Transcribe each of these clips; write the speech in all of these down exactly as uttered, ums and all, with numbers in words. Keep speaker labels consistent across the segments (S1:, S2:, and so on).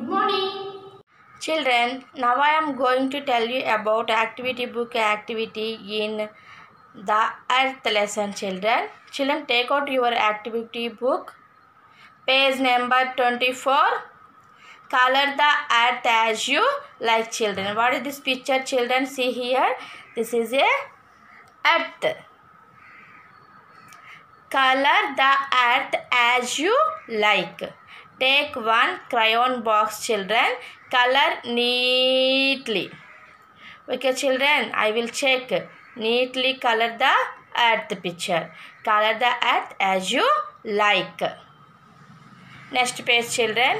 S1: Good morning.
S2: Children, now I am going to tell you about activity book activity in the earth lesson. Children, children take out your activity book, page number twenty-four. Color the earth as you like. Children, what is this picture? Children, see here. This is a earth. Color the earth as you like. Take one crayon box, children. Color neatly. Okay, children, I will check. Neatly color the earth picture. Color the earth as you like. Next page, children.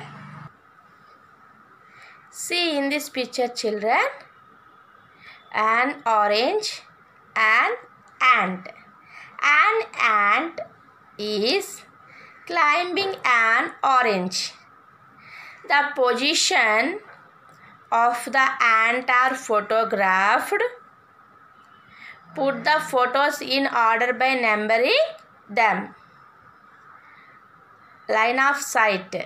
S2: See in this picture, children, an orange, an ant. An ant is climbing an orange. The position of the ant are photographed. Put the photos in order by numbering them. Line of sight.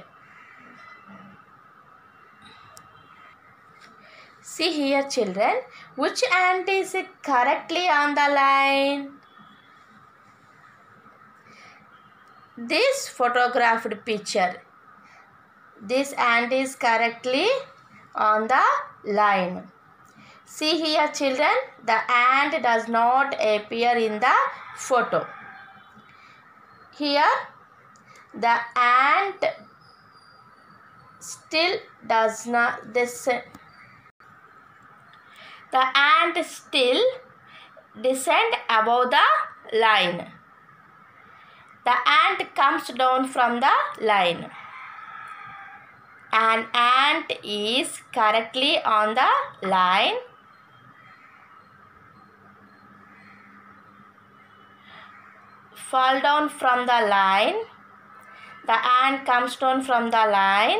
S2: See here, children, which ant is correctly on the line? This photographed picture. This ant is correctly on the line. See here, children, the ant does not appear in the photo. Here, the ant still does not this. The ant still descend above the line. The ant comes down from the line. An ant is correctly on the line. Fall down from the line. The ant comes down from the line.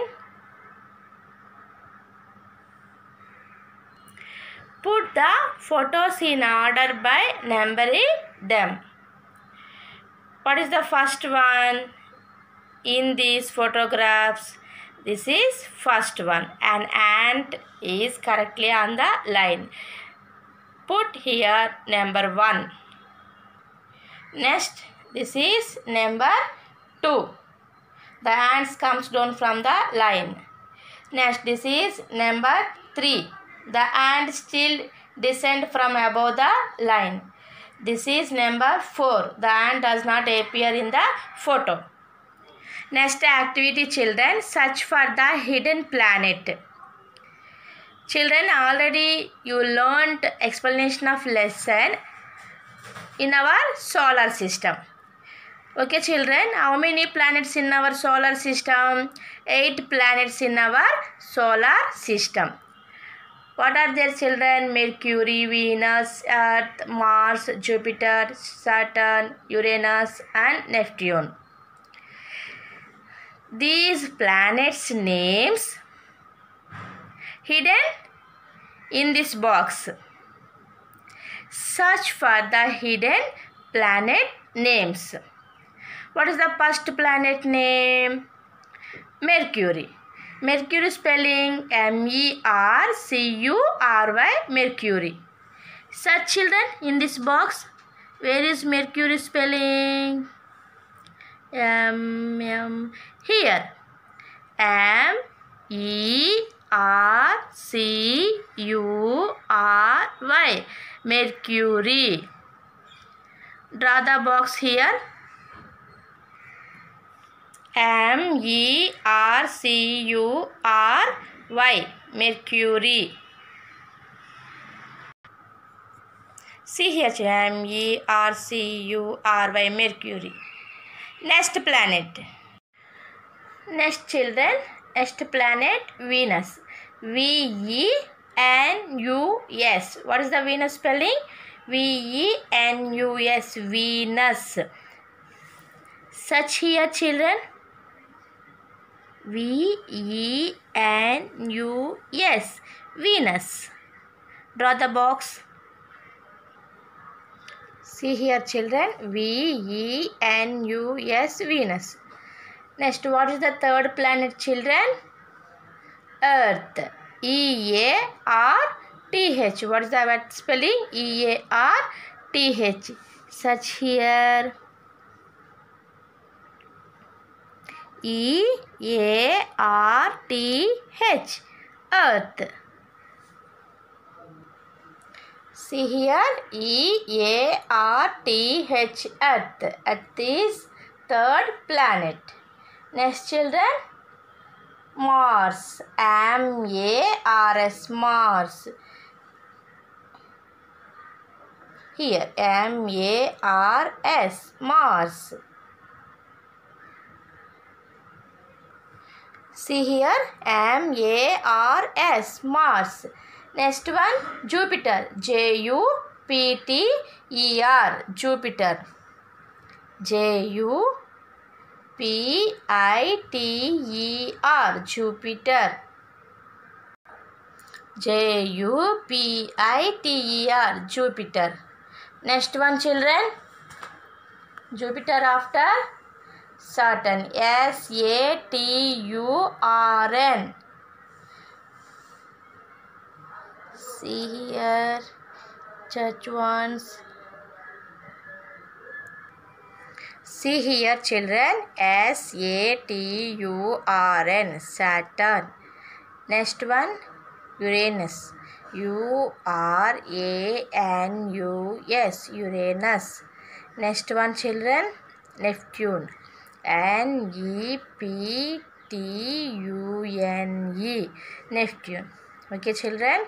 S2: Put the photos in order by numbering them. What is the first one in these photographs? This is first one. An ant is correctly on the line. Put here number one. Next, this is number two. The ant comes down from the line. Next, this is number three. The ant still descend from above the line. This is number four. The ant does not appear in the photo. Next activity, children, search for the hidden planet. Children, already you learned explanation of lesson in our solar system. Okay, children, how many planets in our solar system? Eight planets in our solar system. What are their, children? Mercury, Venus, Earth, Mars, Jupiter, Saturn, Uranus and Neptune. These planets' names hidden in this box. Search for the hidden planet names. What is the first planet name? Mercury. Mercury spelling M E R C U R Y, Mercury. Search, children, in this box. Where is Mercury spelling? M M here. M E R C U R Y, Mercury. Draw the box here. M E R C U R Y, Mercury. See here, M E R C U R Y, Mercury. Next planet. Next, children, next planet, Venus. V E N U S. What is the Venus spelling? V E N U S, Venus. Search here, children. V E N U S, Venus. Draw the box. See here, children. V E N U S, Venus. Next, what is the third planet, children? earth. E A R T H. What is the word spelling? E A R T H. Search here. E A R T H. Earth. See here. E A R T H. Earth. Earth is third planet. Next, children. Mars. M A R S. Mars. Here. M A R S. Mars. See here. M A R S. Mars. Next one. Jupiter. J U P T E R. Jupiter. J U P I T E R. Jupiter. J U P I T E R. Jupiter. Next one, children. Jupiter after Saturn. S A T U R N. See here. Church ones. See here, children. S A T U R N. Saturn. Next one. Uranus. U R A N U S. Uranus. Next one, children. Neptune. N E P T U N E. Neptune. Okay, children.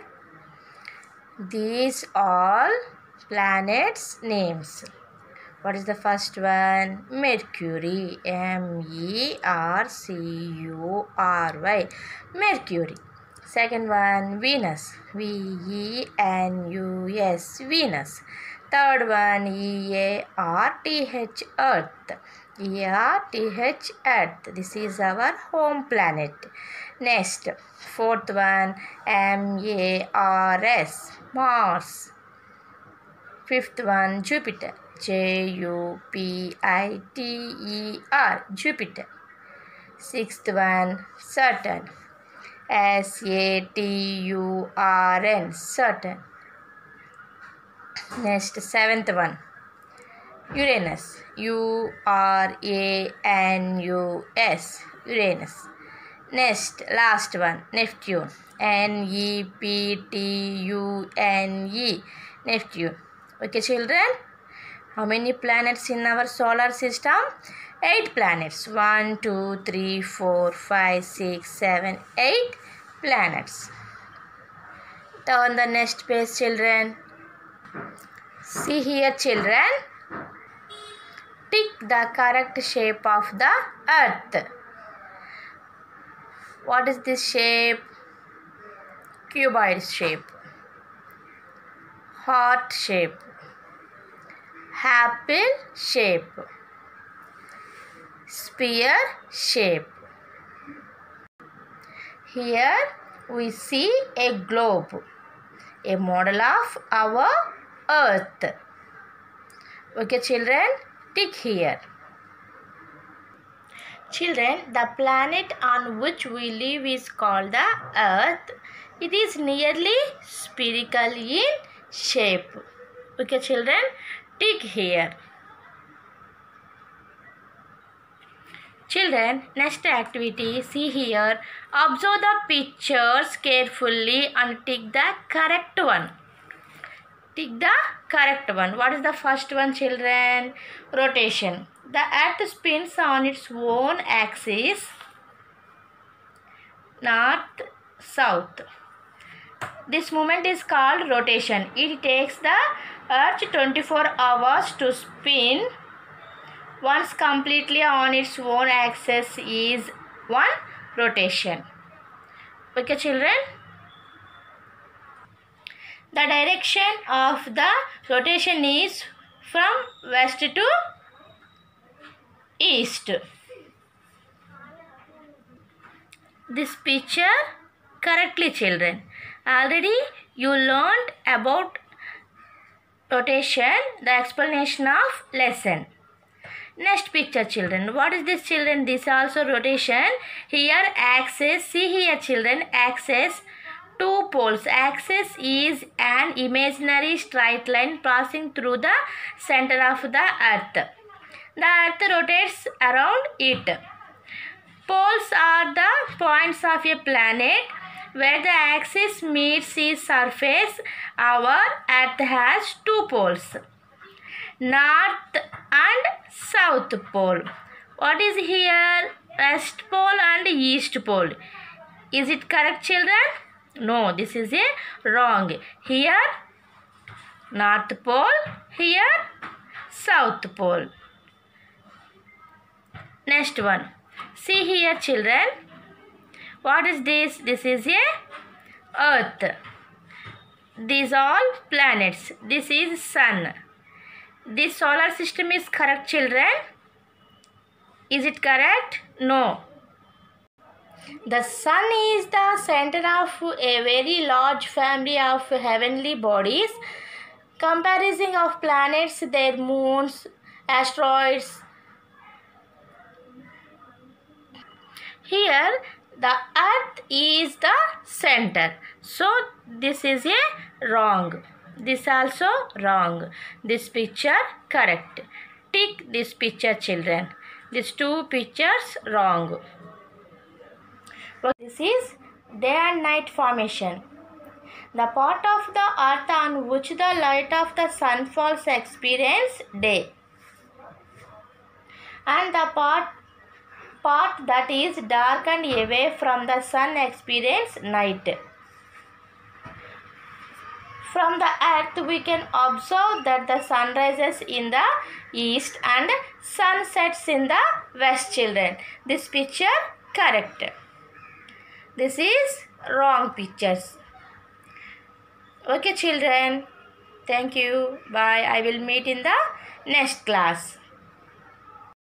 S2: These all planets names. What is the first one? Mercury. M E R C U R Y. Mercury. Second one, Venus. V E N U S. Venus. Third one, E A R T H. Earth. E A R T H. Earth. This is our home planet. Next, fourth one, M A R S. Mars. Fifth one, Jupiter. J U P I T E R. Jupiter. Sixth one, Saturn. S A T U R N. Saturn. Next, seventh one, Uranus. U R A N U S. Uranus. Next, last one, Neptune. N E P T U N E. Neptune. Okay, children. How many planets in our solar system? Eight planets. One, two, three, four, five, six, seven, eight planets. Turn the next page, children. See here, children. Tick the correct shape of the earth. What is this shape? Cuboid shape. Heart shape. Apple shape. Sphere shape. Here we see a globe, a model of our earth. Okay, children, tick here. Children, the planet on which we live is called the earth. It is nearly spherical in shape. Okay, children, tick here. Children, next activity, see here. Observe the pictures carefully and tick the correct one. Tick the correct one. What is the first one, children? Rotation. The earth spins on its own axis, north, south. This movement is called rotation. It takes the earth twenty-four hours to spin. Once completely on its own axis is one rotation. Okay, children? The direction of the rotation is from west to east. This picture correctly, children. Already you learned about rotation, the explanation of lesson. Next picture, children. What is this, children? This also rotation. Here axis. See here, children. Axis. Two poles. Axis is an imaginary straight line passing through the center of the earth. The earth rotates around it. Poles are the points of a planet where the axis meets its surface. Our earth has two poles, north and south pole. What is here? West pole and east pole. Is it correct, children? No, this is a wrong. Here north pole, here south pole. Next one. See here, children. What is this? This is a earth. These all planets. This is sun. This solar system is correct, children? Is it correct? No. The sun is the center of a very large family of heavenly bodies, comprising of planets, their moons, asteroids. Here the earth is the center. So this is a wrong. This also wrong. This picture correct. Tick this picture, children. These two pictures wrong. This is day and night formation. The part of the earth on which the light of the sun falls experience day, and the part part that is dark and away from the sun experience night. From the earth we can observe that the sun rises in the east and sun sets in the west, children. This picture correct. This is wrong pictures. Okay, children. Thank you. Bye. I will meet in the next class.